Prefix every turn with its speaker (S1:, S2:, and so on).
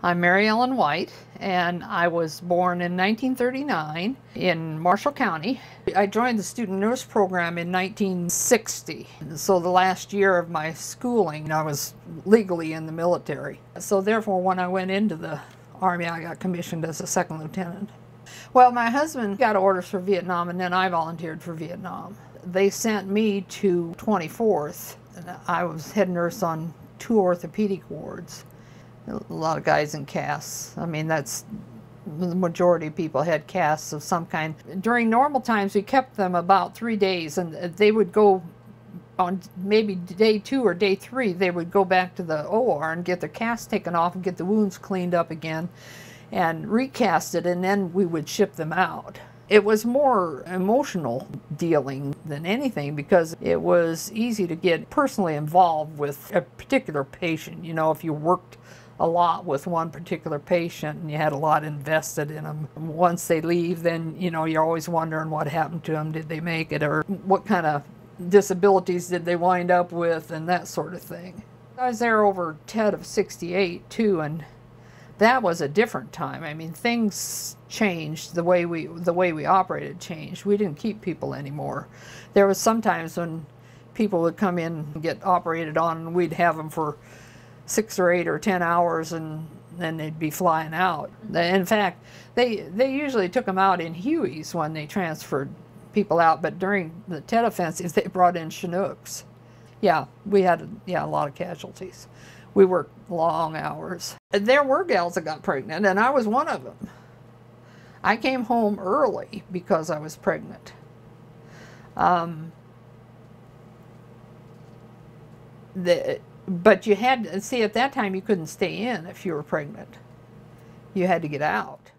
S1: I'm Mary Ellen White, and I was born in 1939 in Marshall County. I joined the student nurse program in 1960. So the last year of my schooling, I was legally in the military. So therefore, when I went into the Army, I got commissioned as a second lieutenant. Well, my husband got orders for Vietnam, and then I volunteered for Vietnam. They sent me to 24th. I was head nurse on 2 orthopedic wards. A lot of guys in casts. I mean, that's the majority of people had casts of some kind. During normal times, we kept them about 3 days, and they would go on maybe day 2 or day 3, they would go back to the OR and get their casts taken off and get the wounds cleaned up again and recast it, and then we would ship them out. It was more emotional dealing than anything because it was easy to get personally involved with a particular patient. You know, if you worked a lot with one particular patient and you had a lot invested in them. Once they leave, then, you know, you're always wondering what happened to them. Did they make it? Or what kind of disabilities did they wind up with, and that sort of thing. I was there over TED of 68 too, and that was a different time. I mean, things changed. The way we operated changed. We didn't keep people anymore. There was sometimes when people would come in and get operated on, and we'd have them for 6 or 8 or 10 hours, and then they'd be flying out. In fact, they usually took them out in Hueys when they transferred people out, but during the Tet offensives, they brought in Chinooks. Yeah, we had a lot of casualties. We worked long hours. There were gals that got pregnant, and I was one of them. I came home early because I was pregnant. But you had, see, at that time you couldn't stay in if you were pregnant. You had to get out.